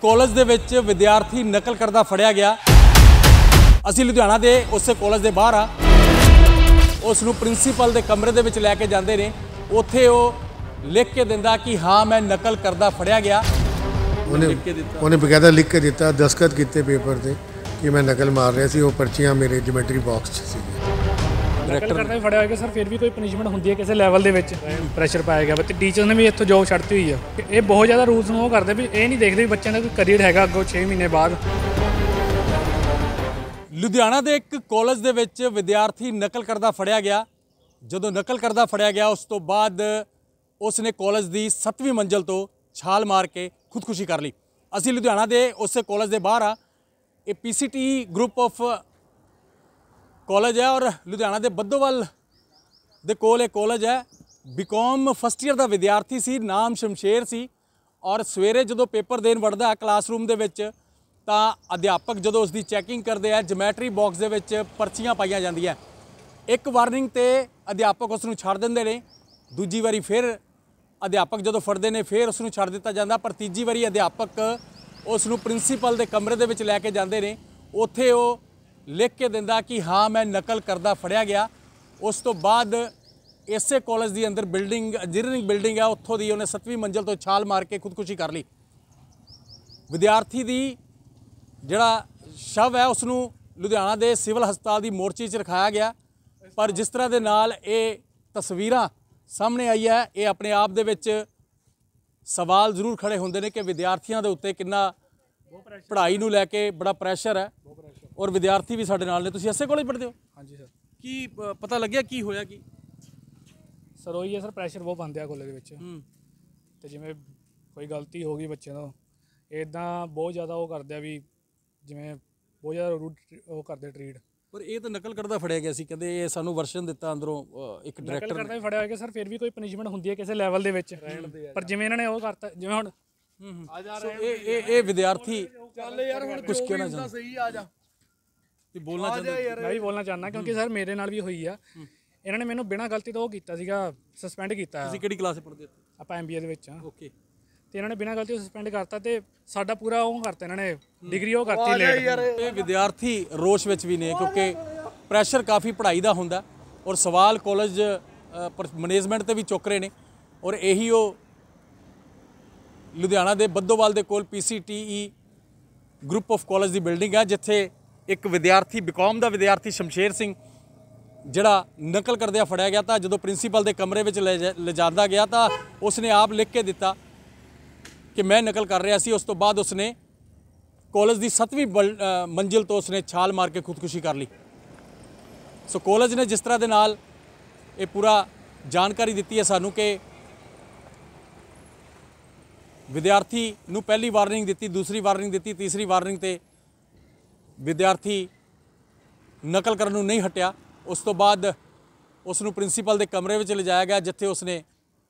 College ਦੇ ਵਿੱਚ ਵਿਦਿਆਰਥੀ ਨਕਲ ਕਰਦਾ ਫੜਿਆ ਗਿਆ। ਅਸੀਂ ਲੁਧਿਆਣਾ ਦੇ ਉਸੇ ਕਾਲਜ ਦੇ ਬਾਹਰ ਆ। ਉਸ ਨੂੰ ਪ੍ਰਿੰਸੀਪਲ ਦੇ ਕਮਰੇ ਦੇ ਵਿੱਚ ਲੈ ਕੇ ਜਾਂਦੇ ਨੇ। ਉੱਥੇ ਉਹ ਲਿਖ ਕੇ ਦਿੰਦਾ ਕਿ ਹਾਂ ਮੈਂ ਨਕਲ ਕਰਦਾ ਫੜਿਆ ਗਿਆ। ਉਹਨੇ ਬਕਾਇਦਾ ਲਿਖ ਕੇ ਦਿੱਤਾ, ਦਸਤਖਤ ਕੀਤੇ ਪੇਪਰ ਤੇ ਕਿ ਮੈਂ ਨਕਲ ਮਾਰ ਰਿਹਾ ਸੀ। ਉਹ ਪਰਚੀਆਂ ਮੇਰੇ ਜਿਓਮੈਟਰੀ ਬਾਕਸ 'ਚ ਸੀ। ਨਕਲ ਕਰਦਾ ਵੀ ਫੜਿਆ ਹੋਇਆ ਸਰ, ਫਿਰ ਵੀ ਕੋਈ ਪਨਿਸ਼ਮੈਂਟ ਹੁੰਦੀ ਹੈ ਕਿਸੇ ਲੈਵਲ ਦੇ ਵਿੱਚ। ਪ੍ਰੈਸ਼ਰ ਪਾਇਆ ਗਿਆ ਤੇ ਟੀਚਰ ਨੇ ਵੀ ਇੱਥੋਂ ਜੋਬ ਛੱਡਤੀ ਹੋਈ ਆ। ਇਹ ਬਹੁਤ ਜ਼ਿਆਦਾ ਰੂਲਸ ਨੂੰ ਉਹ ਕਰਦੇ ਵੀ ਇਹ ਨਹੀਂ ਦੇਖਦੇ ਵੀ ਬੱਚਿਆਂ ਦਾ ਕੋਈ ਕਰੀਅਰ ਹੈਗਾ ਅੱਗੋਂ 6 ਮਹੀਨੇ ਬਾਅਦ। ਲੁਧਿਆਣਾ ਦੇ ਇੱਕ ਕਾਲਜ ਦੇ ਵਿੱਚ ਵਿਦਿਆਰਥੀ ਨਕਲ ਕਰਦਾ ਫੜਿਆ ਗਿਆ। ਜਦੋਂ ਨਕਲ ਕਰਦਾ ਫੜਿਆ ਗਿਆ ਉਸ ਤੋਂ ਬਾਅਦ ਉਸ ਨੇ ਕਾਲਜ ਦੀ 7ਵੀਂ ਮੰਜ਼ਲ ਤੋਂ ਛਾਲ ਮਾਰ ਕੇ ਖੁਦਕੁਸ਼ੀ ਕਰ ਲਈ। ਅਸੀਂ ਲੁਧਿਆਣਾ ਦੇ ਉਸੇ ਕਾਲਜ ਦੇ ਬਾਹਰ ਆ। ਇਹ PCT ਗਰੁੱਪ ਆਫ ਕਾਲਜ ਹੈ ਔਰ ਲੁਧਿਆਣਾ ਦੇ ਬੱਦੋਵਾਲ ਦੇ ਕੋਲ ਇਹ ਕਾਲਜ ਹੈ। BCom ਫਸਟ ਈਅਰ ਦਾ ਵਿਦਿਆਰਥੀ ਸੀ, ਨਾਮ ਸ਼ਮਸ਼ੇਰ ਸੀ। ਔਰ ਸਵੇਰੇ ਜਦੋਂ ਪੇਪਰ ਦੇਣ ਵੜਦਾ ਹੈ ਕਲਾਸਰੂਮ ਦੇ ਵਿੱਚ ਤਾਂ ਅਧਿਆਪਕ ਜਦੋਂ ਉਸ ਦੀ ਚੈਕਿੰਗ ਕਰਦੇ ਆ, ਜਿਓਮੈਟਰੀ ਬਾਕਸ ਦੇ ਵਿੱਚ ਪਰਚੀਆਂ ਪਾਈਆਂ ਜਾਂਦੀਆਂ। ਇੱਕ ਵਾਰਨਿੰਗ ਤੇ ਅਧਿਆਪਕ ਉਸ ਨੂੰ ਛੱਡ ਦਿੰਦੇ ਨੇ। ਦੂਜੀ ਵਾਰੀ ਫਿਰ ਅਧਿਆਪਕ ਜਦੋਂ ਫੜਦੇ ਨੇ ਫਿਰ ਉਸ ਨੂੰ ਛੱਡ ਦਿੱਤਾ ਜਾਂਦਾ। ਪਰ ਤੀਜੀ ਵਾਰੀ ਅਧਿਆਪਕ ਉਸ ਨੂੰ ਪ੍ਰਿੰਸੀਪਲ ਦੇ ਕਮਰੇ ਦੇ ਵਿੱਚ ਲੈ ਕੇ ਜਾਂਦੇ ਨੇ। ਉੱਥੇ ਉਹ ਲਿਖ ਕੇ ਦਿੰਦਾ ਕਿ ਹਾਂ ਮੈਂ ਨਕਲ ਕਰਦਾ ਫੜਿਆ ਗਿਆ। ਉਸ ਤੋਂ ਬਾਅਦ ਇਸੇ ਕਾਲਜ ਦੀ ਅੰਦਰ ਬਿਲਡਿੰਗ ਇੰਜੀਨੀਅਰਿੰਗ ਬਿਲਡਿੰਗ ਹੈ, ਉੱਥੋਂ ਦੀ ਉਹਨੇ 7ਵੀਂ ਮੰਜ਼ਲ ਤੋਂ ਛਾਲ ਮਾਰ ਕੇ ਖੁਦਕੁਸ਼ੀ ਕਰ ਲਈ। ਵਿਦਿਆਰਥੀ ਦੀ ਜਿਹੜਾ ਸ਼ਵ ਹੈ ਉਸ ਨੂੰ ਲੁਧਿਆਣਾ ਦੇ ਸਿਵਲ ਹਸਪਤਾਲ ਦੀ ਮੋਰਚੀ 'ਚ ਰਖਾਇਆ ਗਿਆ। ਪਰ ਜਿਸ ਤਰ੍ਹਾਂ ਦੇ ਨਾਲ ਇਹ ਤਸਵੀਰਾਂ ਸਾਹਮਣੇ ਆਈ ਹੈ, ਇਹ ਆਪਣੇ ਆਪ ਦੇ ਵਿੱਚ ਸਵਾਲ ਜ਼ਰੂਰ ਖੜੇ ਹੁੰਦੇ ਨੇ ਕਿ ਵਿਦਿਆਰਥੀਆਂ ਦੇ ਉੱਤੇ ਕਿੰਨਾ ਪੜ੍ਹਾਈ ਨੂੰ ਲੈ ਕੇ ਬੜਾ ਪ੍ਰੈਸ਼ਰ ਹੈ। ਔਰ ਵਿਦਿਆਰਥੀ ਵੀ ਸਾਡੇ ਨਾਲ ਨੇ। ਤੁਸੀਂ ਇਸੇ ਕਾਲਜ ਪੜ੍ਹਦੇ ਹੋ? ਹਾਂਜੀ ਸਰ। ਕੀ ਪਤਾ ਲੱਗਿਆ ਕੀ ਹੋਇਆ? ਕੀ ਸਰ ਉਹੀ ਹੈ ਸਰ, ਪ੍ਰੈਸ਼ਰ ਬਹੁਤ ਪਾਉਂਦੇ ਆ ਕਾਲਜ ਦੇ ਵਿੱਚ। ਤੇ ਜਿਵੇਂ ਕੋਈ ਗਲਤੀ ਹੋ ਗਈ ਬੱਚਿਆਂ ਤੋਂ ਇੱਦਾਂ ਬਹੁਤ ਜ਼ਿਆਦਾ ਉਹ ਕਰਦੇ ਆ ਵੀ ਜਿਵੇਂ ਬਹੁਤ ਜ਼ਿਆਦਾ ਰੂਡ ਉਹ ਕਰਦੇ ਟਰੀਟ। ਪਰ ਇਹ ਤਾਂ ਨਕਲ ਕਰਦਾ ਫੜਿਆ ਗਿਆ ਸੀ, ਕਹਿੰਦੇ ਇਹ ਸਾਨੂੰ ਵਰਸ਼ਨ ਦਿੱਤਾ ਅੰਦਰੋਂ ਇੱਕ ਡਾਇਰੈਕਟਰ ਨਕਲ ਕਰਦਾ ਵੀ ਫੜਿਆ ਹੋਇਆ ਸਰ, ਫਿਰ ਵੀ ਕੋਈ ਪਨਿਸ਼ਮੈਂਟ ਹੁੰਦੀ ਹੈ ਕਿਸੇ ਲੈਵਲ ਦੇ ਵਿੱਚ। ਪਰ ਜਿਵੇਂ ਇਹਨਾਂ ਨੇ ਉਹ ਕਰਤਾ, ਜਿਵੇਂ ਹੁਣ ਇਹ ਵਿਦਿਆਰਥੀ ਚੱਲ ਯਾਰ ਹੁਣ ਕੁਝ ਕਹਿਣਾ ਚਾਹੁੰਦਾ ਸਹੀ ਆ ਜਾ ਤੇ ਬੋਲਣਾ ਚਾਹੁੰਦਾ। ਮੈਂ ਵੀ ਬੋਲਣਾ ਚਾਹੁੰਦਾ ਕਿਉਂਕਿ ਸਰ ਮੇਰੇ ਨਾਲ ਵੀ ਹੋਈ ਆ। ਇਹਨਾਂ ਨੇ ਮੈਨੂੰ ਬਿਨਾਂ ਗਲਤੀ ਤੋਂ ਉਹ ਕੀਤਾ ਸੀਗਾ, ਸਸਪੈਂਡ ਕੀਤਾ। ਤੁਸੀਂ ਕਿਹੜੀ ਕਲਾਸ 'ਚ ਪੜ੍ਹਦੇ ਹੋ? ਆਪਾਂ MBA ਦੇ ਵਿੱਚ ਆ। ਓਕੇ। ਤੇ ਇਹਨਾਂ ਨੇ ਬਿਨਾਂ ਗਲਤੀ ਤੋਂ ਸਸਪੈਂਡ ਕਰਤਾ ਤੇ ਸਾਡਾ ਪੂਰਾ ਉਹ ਕਰਤਾ ਇਹਨਾਂ ਨੇ, ਡਿਗਰੀ ਉਹ ਕਰਤੀ ਲੇਟ। ਇਹ ਵਿਦਿਆਰਥੀ ਰੋਸ਼ ਵਿੱਚ ਵੀ ਨੇ ਕਿਉਂਕਿ ਪ੍ਰੈਸ਼ਰ ਕਾਫੀ ਪੜ੍ਹਾਈ ਦਾ ਹੁੰਦਾ ਔਰ ਸਵਾਲ ਕਾਲਜ ਮੈਨੇਜਮੈਂਟ ਤੇ ਵੀ ਚੁੱਕ ਰਹੇ ਨੇ। ਔਰ ਇਹੀ ਉਹ ਲੁਧਿਆਣਾ ਦੇ ਬੱਦੋਵਾਲ ਦੇ ਕੋਲ PCTE ਗਰੁੱਪ ਆਫ ਕਾਲਜ ਦੀ ਬਿਲਡਿੰਗ ਹੈ, ਜਿੱਥੇ ਇੱਕ ਵਿਦਿਆਰਥੀ BCom ਦਾ ਵਿਦਿਆਰਥੀ ਸ਼ਮਸ਼ੇਰ ਸਿੰਘ ਜਿਹੜਾ ਨਕਲ ਕਰਦਿਆਂ ਫੜਿਆ ਗਿਆ। ਤਾਂ ਜਦੋਂ ਪ੍ਰਿੰਸੀਪਲ ਦੇ ਕਮਰੇ ਵਿੱਚ ਲਿਜਾਂਦਾ ਗਿਆ ਤਾਂ ਉਸਨੇ ਆਪ ਲਿਖ ਕੇ ਦਿੱਤਾ ਕਿ ਮੈਂ ਨਕਲ ਕਰ ਰਿਹਾ ਸੀ। ਉਸ ਤੋਂ ਬਾਅਦ ਉਸਨੇ ਕਾਲਜ ਦੀ 7ਵੀਂ ਮੰਜ਼ਿਲ ਤੋਂ ਉਸਨੇ ਛਾਲ ਮਾਰ ਕੇ ਖੁਦਕੁਸ਼ੀ ਕਰ ਲਈ। ਸੋ ਕਾਲਜ ਨੇ ਜਿਸ ਤਰ੍ਹਾਂ ਦੇ ਨਾਲ ਇਹ ਪੂਰਾ ਜਾਣਕਾਰੀ ਦਿੱਤੀ ਹੈ ਸਾਨੂੰ ਕਿ ਵਿਦਿਆਰਥੀ ਨੂੰ ਪਹਿਲੀ ਵਾਰਨਿੰਗ ਦਿੱਤੀ, ਦੂਸਰੀ ਵਾਰਨਿੰਗ ਦਿੱਤੀ, ਤੀਸਰੀ ਵਾਰਨਿੰਗ ਤੇ ਵਿਦਿਆਰਥੀ ਨਕਲ ਕਰਨ ਨੂੰ ਨਹੀਂ ਹਟਿਆ। ਉਸ ਤੋਂ ਬਾਅਦ ਉਸ ਨੂੰ ਪ੍ਰਿੰਸੀਪਲ ਦੇ ਕਮਰੇ ਵਿੱਚ ਲਿਜਾਇਆ ਗਿਆ, ਜਿੱਥੇ ਉਸਨੇ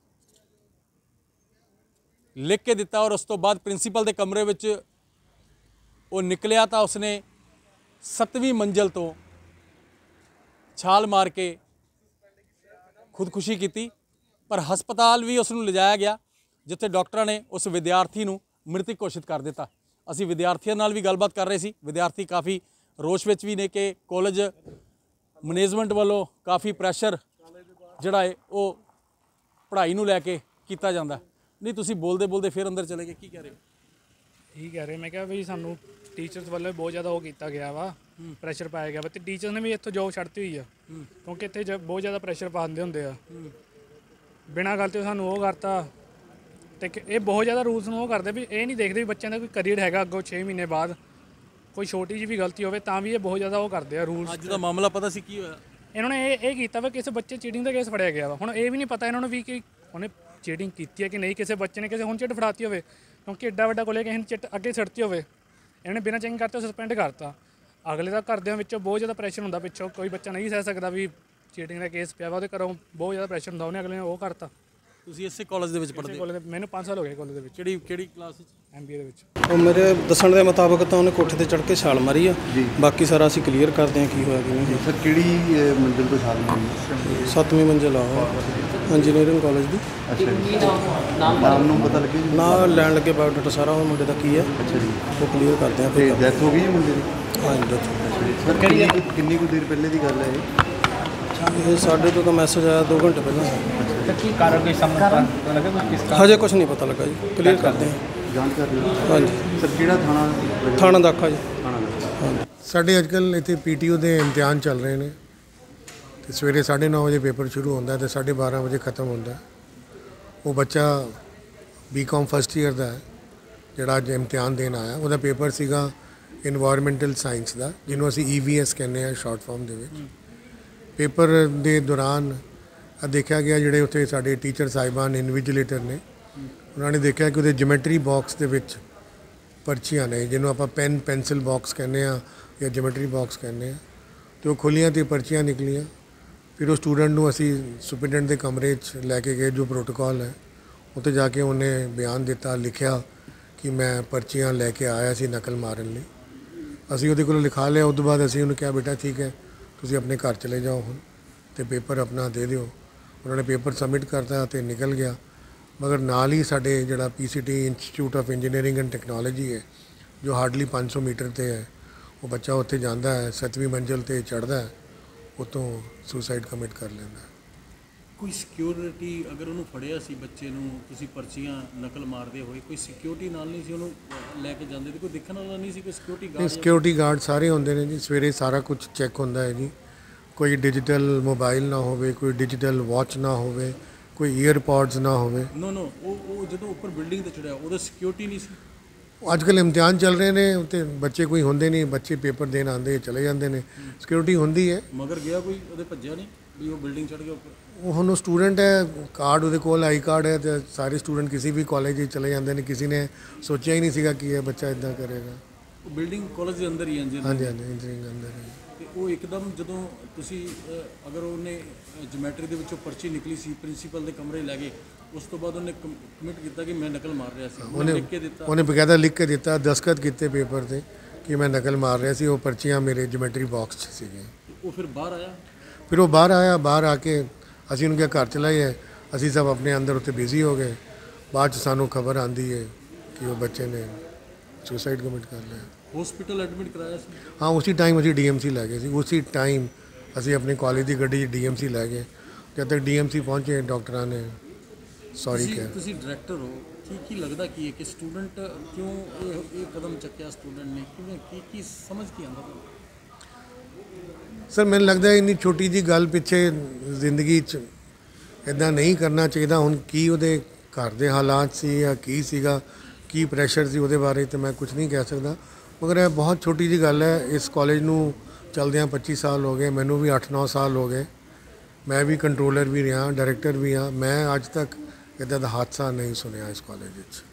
ਲਿਖ ਕੇ ਦਿੱਤਾ। ਔਰ ਉਸ ਤੋਂ ਬਾਅਦ ਪ੍ਰਿੰਸੀਪਲ ਦੇ ਕਮਰੇ ਵਿੱਚ ਉਹ ਨਿਕਲਿਆ ਤਾਂ ਉਸਨੇ 7ਵੀਂ ਮੰਜ਼ਿਲ ਤੋਂ ਛਾਲ ਮਾਰ ਕੇ ਖੁਦਕੁਸ਼ੀ ਕੀਤੀ। ਪਰ ਹਸਪਤਾਲ ਵੀ ਉਸ ਨੂੰ ਲਿਜਾਇਆ ਗਿਆ, ਜਿੱਥੇ ਡਾਕਟਰਾਂ ਨੇ ਉਸ ਵਿਦਿਆਰਥੀ ਨੂੰ ਮ੍ਰਿਤਕ ਘੋਸ਼ਿਤ ਕਰ ਦਿੱਤਾ। ਅਸੀਂ ਵਿਦਿਆਰਥੀਆਂ ਨਾਲ ਵੀ ਗੱਲਬਾਤ ਕਰ ਰਹੇ ਸੀ। ਵਿਦਿਆਰਥੀ ਕਾਫੀ ਰੋਸ਼ ਵਿੱਚ ਵੀ ਨੇ ਕਿ ਕਾਲਜ ਮੈਨੇਜਮੈਂਟ ਵੱਲੋਂ ਕਾਫੀ ਪ੍ਰੈਸ਼ਰ ਜਿਹੜਾ ਹੈ ਉਹ ਪੜ੍ਹਾਈ ਨੂੰ ਲੈ ਕੇ ਕੀਤਾ ਜਾਂਦਾ। ਨਹੀਂ ਤੁਸੀਂ ਬੋਲਦੇ ਬੋਲਦੇ ਫਿਰ ਅੰਦਰ ਚਲੇ ਗਏ, ਕੀ ਕਹਿ ਰਹੇ ਹੋ? ਇਹੀ ਕਹਿ ਰਹੇ, ਮੈਂ ਕਿਹਾ ਵੀ ਸਾਨੂੰ ਟੀਚਰਸ ਵੱਲੋਂ ਬਹੁਤ ਜ਼ਿਆਦਾ ਉਹ ਕੀਤਾ ਗਿਆ ਵਾ, ਪ੍ਰੈਸ਼ਰ ਪਾਇਆ ਗਿਆ ਵਾ। ਤੇ ਟੀਚਰ ਨੇ ਵੀ ਇੱਥੋਂ ਜੋਬ ਛੱਡਤੀ ਹੋਈ ਆ ਕਿਉਂਕਿ ਇੱਥੇ ਬਹੁਤ ਜ਼ਿਆਦਾ ਪ੍ਰੈਸ਼ਰ ਪਾਉਂਦੇ ਹੁੰਦੇ ਆ। ਬਿਨਾਂ ਗਲਤੀ ਤੋਂ ਸਾਨੂੰ ਉਹ ਕਰਤਾ ਤੇ ਇਹ ਬਹੁਤ ਜ਼ਿਆਦਾ ਰੂਲਸ ਨੂੰ ਉਹ ਕਰਦੇ ਵੀ ਇਹ ਨਹੀਂ ਦੇਖਦੇ ਵੀ ਬੱਚਿਆਂ ਦਾ ਕੋਈ ਕਰੀਅਰ ਹੈਗਾ ਅੱਗੋਂ 6 ਮਹੀਨੇ ਬਾਅਦ। ਕੋਈ ਛੋਟੀ ਜਿਹੀ ਵੀ ਗਲਤੀ ਹੋਵੇ ਤਾਂ ਵੀ ਇਹ ਬਹੁਤ ਜ਼ਿਆਦਾ ਉਹ ਕਰਦੇ ਆ ਰੂਲਸ। ਅੱਜ ਦਾ ਮਾਮਲਾ ਪਤਾ ਸੀ ਕੀ ਹੋਇਆ? ਇਹਨਾਂ ਨੇ ਇਹ ਕੀਤਾ ਵਾ ਕਿਸੇ ਬੱਚੇ ਚੀਟਿੰਗ ਦਾ ਕੇਸ ਫੜਿਆ ਗਿਆ ਵਾ। ਹੁਣ ਇਹ ਵੀ ਨਹੀਂ ਪਤਾ ਇਹਨਾਂ ਨੂੰ ਵੀ ਕਿ ਉਹਨੇ ਚੀਟਿੰਗ ਕੀਤੀ ਹੈ ਕਿ ਨਹੀਂ, ਕਿਸੇ ਬੱਚੇ ਨੇ ਕਿਸੇ ਹੁਣ ਚਿੱਟ ਫੜਾਤੀ ਹੋਵੇ ਕਿਉਂਕਿ ਐਡਾ ਵੱਡਾ ਕੋਲੇ ਕਿਸੇ ਨੇ ਚਿੱਟ ਅੱਗੇ ਛੱਡਤੀ ਹੋਵੇ। ਇਹਨਾਂ ਨੇ ਬਿਨਾਂ ਚੈਕਿੰਗ ਕਰਤੇ ਸਸਪੈਂਡ ਕਰਤਾ। ਅਗਲੇ ਦਾ ਘਰਦਿਆਂ ਵਿੱਚੋਂ ਬਹੁਤ ਜ਼ਿਆਦਾ ਪ੍ਰੈਸ਼ਰ ਹੁੰਦਾ, ਪਿੱਛੋਂ ਕੋਈ ਬੱਚਾ ਨਹੀਂ ਸਹਿ ਸਕਦਾ ਵੀ ਚੀਟਿੰਗ ਦਾ ਕੇਸ ਪਿਆ ਵਾ ਉਹਦੇ ਘਰੋਂ ਬਹੁਤ ਜ਼ਿਆਦਾ ਪ੍ਰੈਸ਼ਰ ਹੁੰਦਾ, ਉਹਨੇ ਅਗਲੇ ਨੇ ਉਹ ਕਰਤਾ। ਤੁਸੀਂ ਇਸੇ ਕਾਲਜ ਦੇ ਵਿੱਚ ਪੜ੍ਹਦੇ ਹੋ? ਕਾਲਜ ਮੈਨੂੰ 5 ਸਾਲ ਹੋ ਗਏ ਕਾਲਜ ਦੇ ਵਿੱਚ, ਕਿਹੜੀ ਕਲਾਸ ਵਿੱਚ? MBA ਦੇ ਵਿੱਚ। ਉਹ ਮੇਰੇ ਦੱਸਣ ਦੇ ਮੁਤਾਬਕ ਤਾਂ ਉਹਨੇ ਕੋਠੇ ਤੇ ਚੜ੍ਹ ਕੇ ਛਾਲ ਮਾਰੀ ਆ। ਬਾਕੀ ਸਾਰਾ ਅਸੀਂ ਕਲੀਅਰ ਕਰਦੇ ਹਾਂ ਕੀ ਹੋਇਆ ਕਿਵੇਂ ਹੋਇਆ। ਸਰ ਕਿਹੜੀ ਮੰਜ਼ਿਲ ਤੋਂ ਛਾਲ ਮਾਰੀ? 7ਵੀਂ ਮੰਜ਼ਿਲ ਆ ਇੰਜੀਨੀਅਰਿੰਗ ਕਾਲਜ ਦੀ। ਅੱਛਾ ਜੀ, ਨਾਮ ਨੂੰ ਪਤਾ ਲੱਗੇ? ਨਾ ਲੈਣ ਲੱਗੇ ਬਾਇਓਡਾਟਾ ਸਾਰਾ ਉਹ ਮੁੰਡੇ ਦਾ ਕੀ ਹੈ। ਅੱਛਾ ਜੀ, ਉਹ ਕਲੀਅਰ ਕਰਦੇ ਹਾਂ ਤੇ ਫਿਰ। ਡੈਥ ਹੋ ਗਈ ਹੈ ਮੁੰਡੇ ਦੀ? ਹਾਂ ਡੈਥ। ਸਰ ਕਿੰਨੀ ਕੁ ਦੇਰ ਪਹਿਲੇ ਦੀ ਗੱਲ ਹੈ ਇਹ? ਇਹ ਸਾਡੇ ਤੋਂ ਤਾਂ ਮੈਸੇਜ ਆਇਆ 2 ਘੰਟੇ ਪਹਿਲਾਂ। ਤਾਂ ਕੀ ਕਾਰਨ ਕੋਈ ਸਮਝ ਪਤਾ ਲੱਗਾ ਕੁਝ ਕਿਸ ਹਜੇ ਕੁਝ ਨਹੀਂ ਪਤਾ ਲੱਗਾ ਜੀ, ਕਲੀਅਰ ਕਰਦੇ ਹਾਂ। ਜਾਂਚ ਕਰ ਰਹੇ ਹੋ? ਹਾਂਜੀ, ਸਰ ਕਿਹੜਾ ਥਾਣਾ? ਥਾਣਾ ਦਾਖਾ ਜੀ। ਥਾਣਾ ਦਾ। ਹਾਂਜੀ। ਸਾਡੇ ਅੱਜਕੱਲ ਇੱਥੇ PTO ਦੇ ਇਮਤਿਹਾਨ ਚੱਲ ਰਹੇ ਨੇ ਤੇ ਸਵੇਰੇ 9:30 ਵਜੇ ਪੇਪਰ ਸ਼ੁਰੂ ਹੁੰਦਾ ਤੇ 12:30 ਵਜੇ ਖਤਮ ਹੁੰਦਾ। ਉਹ ਬੱਚਾ BCom ਫਸਟ ਈਅਰ ਦਾ ਹੈ ਜਿਹੜਾ ਅੱਜ ਇਮਤਿਹਾਨ ਦੇਣ ਆਇਆ। ਉਹਦਾ ਪੇਪਰ ਸੀਗਾ ਇਨਵਾਇਰਮੈਂਟਲ ਸਾਇੰਸ ਦਾ, ਜਿਹਨੂੰ ਅਸੀਂ EVS ਕਹਿੰਦੇ ਆ ਸ਼ਾਰਟ ਫਾਰਮ ਦੇ ਵਿੱਚ। ਪੇਪਰ ਦੇ ਦੌਰਾਨ ਦੇਖਿਆ ਗਿਆ ਜਿਹੜੇ ਉੱਥੇ ਸਾਡੇ ਟੀਚਰ ਸਾਹਿਬਾਨ ਇਨਵੀਜੀਲੇਟਰ ਨੇ, ਉਹਨਾਂ ਨੇ ਦੇਖਿਆ ਕਿ ਉਹਦੇ ਜਿਓਮੈਟਰੀ ਬਾਕਸ ਦੇ ਵਿੱਚ ਪਰਚੀਆਂ ਨੇ, ਜਿਹਨੂੰ ਆਪਾਂ ਪੈਨਸਿਲ ਬਾਕਸ ਕਹਿੰਦੇ ਆ ਜਾਂ ਜਿਓਮੈਟਰੀ ਬਾਕਸ ਕਹਿੰਦੇ ਆ, ਤੇ ਉਹ ਖੋਲ੍ਹੀਆਂ ਤੇ ਪਰਚੀਆਂ ਨਿਕਲੀਆਂ। ਫਿਰ ਉਹ ਸਟੂਡੈਂਟ ਨੂੰ ਅਸੀਂ ਸੁਪਰਡੈਂਟ ਦੇ ਕਮਰੇ 'ਚ ਲੈ ਕੇ ਗਏ, ਜੋ ਪ੍ਰੋਟੋਕਾਲ ਹੈ ਉੱਥੇ ਜਾ ਕੇ ਉਹਨੇ ਬਿਆਨ ਦਿੱਤਾ, ਲਿਖਿਆ ਕਿ ਮੈਂ ਪਰਚੀਆਂ ਲੈ ਕੇ ਆਇਆ ਸੀ ਨਕਲ ਮਾਰਨ ਲਈ। ਅਸੀਂ ਉਹਦੇ ਕੋਲੋਂ ਲਿਖਾ ਲਿਆ। ਉਸ ਤੋਂ ਬਾਅਦ ਅਸੀਂ ਉਹਨੂੰ ਕਿਹਾ ਬੇਟਾ ਠੀਕ ਹੈ, ਤੁਸੀਂ ਆਪਣੇ ਘਰ ਚਲੇ ਜਾਓ ਹੁਣ ਅਤੇ ਪੇਪਰ ਆਪਣਾ ਦੇ ਦਿਓ। ਉਹਨਾਂ ਨੇ ਪੇਪਰ ਸਬਮਿਟ ਕਰਤਾ ਅਤੇ ਨਿਕਲ ਗਿਆ। ਮਗਰ ਨਾਲ ਹੀ ਸਾਡੇ ਜਿਹੜਾ PCT institute of engineering and technology ਹੈ, ਜੋ ਹਾਰਡਲੀ 500 ਮੀਟਰ 'ਤੇ ਹੈ, ਉਹ ਬੱਚਾ ਉੱਥੇ ਜਾਂਦਾ ਹੈ, 7ਵੀਂ ਮੰਜ਼ਿਲ 'ਤੇ ਚੜ੍ਹਦਾ ਹੈ, ਉੱਤੋਂ ਸੁਸਾਈਡ ਕਮਿਟ ਕਰ ਲੈਂਦਾ ਹੈ। ਕੋਈ ਸਿਕਿਉਰਿਟੀ ਅਗਰ ਉਹਨੂੰ ਫੜਿਆ ਸੀ ਬੱਚੇ ਨੂੰ, ਤੁਸੀਂ ਪਰਚੀਆਂ ਨਕਲ ਮਾਰਦੇ ਹੋਏ, ਕੋਈ ਸਿਕਿਉਰਿਟੀ ਨਾਲ ਨਹੀਂ ਸੀ ਉਹਨੂੰ ਲੈ ਕੇ ਜਾਂਦੇ? ਤੇ ਕੋਈ ਦੇਖਣ ਵਾਲਾ ਨਹੀਂ ਸੀ, ਕੋਈ ਸਿਕਿਉਰਿਟੀ ਗਾਰਡ? ਸਿਕਿਉਰਿਟੀ ਗਾਰਡ ਸਾਰੇ ਹੁੰਦੇ ਨੇ ਜੀ। ਸਵੇਰੇ ਸਾਰਾ ਕੁਝ ਚੈੱਕ ਹੁੰਦਾ ਹੈ ਜੀ। ਕੋਈ ਡਿਜੀਟਲ ਮੋਬਾਈਲ ਨਾ ਹੋਵੇ, ਕੋਈ ਡਿਜੀਟਲ ਵਾਚ ਨਾ ਹੋਵੇ, ਕੋਈ ਈਅਰਪੋਡਸ ਨਾ ਹੋਵੇ। ਨੋ ਉਹ ਜਦੋਂ ਉੱਪਰ ਬਿਲਡਿੰਗ ਤੇ ਚੜਿਆ ਉਹਦਾ ਸਿਕਿਉਰਿਟੀ ਨਹੀਂ ਸੀ? ਅੱਜ ਕੱਲ੍ਹ ਇਮਤਿਹਾਨ ਚੱਲ ਰਹੇ ਨੇ ਉੱਤੇ, ਬੱਚੇ ਕੋਈ ਹੁੰਦੇ ਨਹੀਂ, ਬੱਚੇ ਪੇਪਰ ਦੇਣ ਆਉਂਦੇ ਚਲੇ ਜਾਂਦੇ ਨੇ, ਸਿਕਿਉਰਿਟੀ ਹੁੰਦੀ ਹੈ। ਮਗਰ ਗਿਆ ਕੋਈ ਉਹਦੇ ਭੱਜਿਆ ਨਹੀਂ ਵੀ ਉਹ ਬਿਲਡਿੰਗ ਚੜ੍ਹ ਗਿਆ ਉੱਪਰ? ਉਹ ਹੁਣ ਸਟੂਡੈਂਟ ਹੈ, ਕਾਰਡ ਉਹਦੇ ਕੋਲ ਆਈ ਕਾਰਡ ਹੈ, ਅਤੇ ਸਾਰੇ ਸਟੂਡੈਂਟ ਕਿਸੇ ਵੀ ਕਾਲਜ 'ਚ ਚਲੇ ਜਾਂਦੇ ਨੇ। ਕਿਸੇ ਨੇ ਸੋਚਿਆ ਹੀ ਨਹੀਂ ਸੀਗਾ ਕਿ ਇਹ ਬੱਚਾ ਇੱਦਾਂ ਕਰੇਗਾ। ਉਹ ਬਿਲਡਿੰਗ ਕਾਲਜ ਦੇ ਅੰਦਰ ਹੀ ਹੈ? ਹਾਂਜੀ ਇੰਜੀਨੀਅਰਿੰਗ ਅੰਦਰ ਹੈ। ਤੇ ਉਹ ਇੱਕਦਮ ਜਦੋਂ ਤੁਸੀਂ ਅਗਰ ਉਹਨੇ ਜਿਓਮੈਟਰੀ ਦੇ ਵਿੱਚੋਂ ਪਰਚੀ ਨਿਕਲੀ ਸੀ, ਪ੍ਰਿੰਸੀਪਲ ਦੇ ਕਮਰੇ ਲੈ ਗਏ, ਉਸ ਤੋਂ ਬਾਅਦ ਉਹਨੇ ਕਮਿਟ ਕੀਤਾ ਕਿ ਮੈਂ ਨਕਲ ਮਾਰ ਰਿਹਾ ਸੀ? ਉਹਨੇ ਲਿਖ ਕੇ ਦਿੱਤਾ? ਉਹਨੇ ਬਕਾਇਦਾ ਲਿਖ ਕੇ ਦਿੱਤਾ, ਦਸਤਖਤ ਕੀਤੇ ਪੇਪਰ 'ਤੇ ਕਿ ਮੈਂ ਨਕਲ ਮਾਰ ਰਿਹਾ ਸੀ। ਉਹ ਪਰਚੀਆਂ ਮੇਰੇ ਜਿਓਮੈਟਰੀ ਬਾਕਸ 'ਚ ਸੀਗੀਆਂ। ਉਹ ਫਿਰ ਬਾਹਰ ਆਇਆ? ਫਿਰ ਉਹ ਬਾਹਰ ਆਇਆ। ਬਾਹਰ ਆ ਕੇ ਅਸੀਂ ਉਹਨੂੰ ਕਿਹਾ ਘਰ ਚਲਾ ਜਾਏ। ਅਸੀਂ ਸਭ ਆਪਣੇ ਅੰਦਰ ਉੱਤੇ ਬਿਜ਼ੀ ਹੋ ਗਏ। ਬਾਅਦ 'ਚ ਸਾਨੂੰ ਖਬਰ ਆਉਂਦੀ ਹੈ ਕਿ ਉਹ ਬੱਚੇ ਨੇ ਸੁਸਾਈਡ ਕਮਿਟ ਕਰ ਲਿਆ। ਹਸਪੀਟਲ ਐਡਮਿਟ ਕਰਾਇਆ ਸੀ? ਹਾਂ, ਉਸੇ ਟਾਈਮ ਅਸੀਂ DMC ਲੈ ਗਏ ਸੀ। ਉਸੇ ਟਾਈਮ ਅਸੀਂ ਆਪਣੀ ਕਾਲਜ ਦੀ ਗੱਡੀ 'ਚ DMC ਲੈ ਗਏ। ਜਦ ਤੱਕ DMC ਪਹੁੰਚੇ, ਡਾਕਟਰਾਂ ਨੇ ਸੌਰੀ ਕਿਹਾ। ਤੁਸੀਂ ਡਾਇਰੈਕਟਰ ਹੋ, ਕੀ ਲੱਗਦਾ ਕੀ ਹੈ ਕਿ ਸਟੂਡੈਂਟ ਕਿਉਂ ਇਹ ਕਦਮ ਚੱਕਿਆ? ਸਟੂਡੈਂਟ ਨੇ ਕਿਵੇਂ ਕੀ ਸਮਝ ਕੀ ਆਉਂਦਾ? ਸਰ ਮੈਨੂੰ ਲੱਗਦਾ ਇੰਨੀ ਛੋਟੀ ਜੀ ਗੱਲ ਪਿੱਛੇ ਜ਼ਿੰਦਗੀ 'ਚ ਇੱਦਾਂ ਨਹੀਂ ਕਰਨਾ ਚਾਹੀਦਾ। ਹੁਣ ਕੀ ਉਹਦੇ ਘਰ ਦੇ ਹਾਲਾਤ ਸੀ ਜਾਂ ਕੀ ਸੀਗਾ, ਕੀ ਪ੍ਰੈਸ਼ਰ ਸੀ, ਉਹਦੇ ਬਾਰੇ ਤਾਂ ਮੈਂ ਕੁਝ ਨਹੀਂ ਕਹਿ ਸਕਦਾ। ਮਗਰ ਇਹ ਬਹੁਤ ਛੋਟੀ ਜੀ ਗੱਲ ਹੈ। ਇਸ ਕਾਲਜ ਨੂੰ ਚਲਦਿਆਂ 25 ਸਾਲ ਹੋ ਗਏ, ਮੈਨੂੰ ਵੀ 8-9 ਸਾਲ ਹੋ ਗਏ। ਮੈਂ ਵੀ ਕੰਟਰੋਲਰ ਵੀ ਰਿਹਾ, ਡਾਇਰੈਕਟਰ ਵੀ ਹਾਂ। ਮੈਂ ਅੱਜ ਤੱਕ ਇੱਦਾਂ ਦਾ ਹਾਦਸਾ ਨਹੀਂ ਸੁਣਿਆ ਇਸ ਕਾਲਜ ਵਿੱਚ।